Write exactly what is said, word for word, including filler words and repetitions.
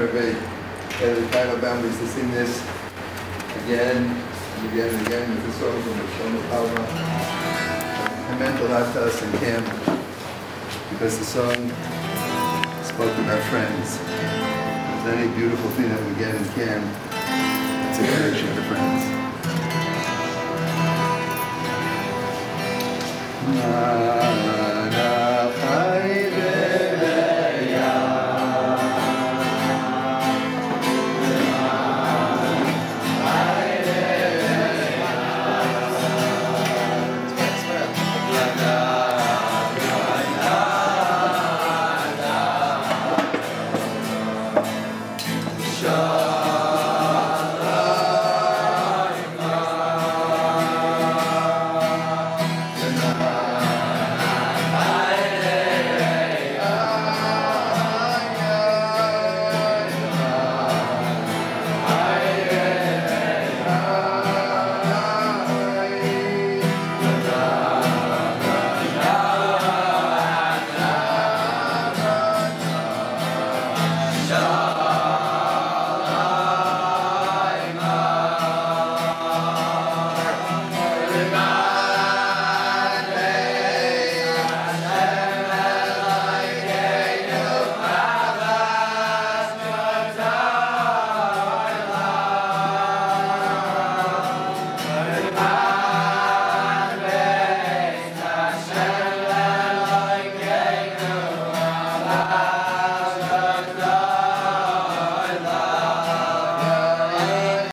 everybody, the Kaiba families to sing this again and again and again with the song from the Shlomo Palma. I meant a lot to us in camp because the song spoke about friends. If there's any beautiful thing that we get in camp, it's a connection to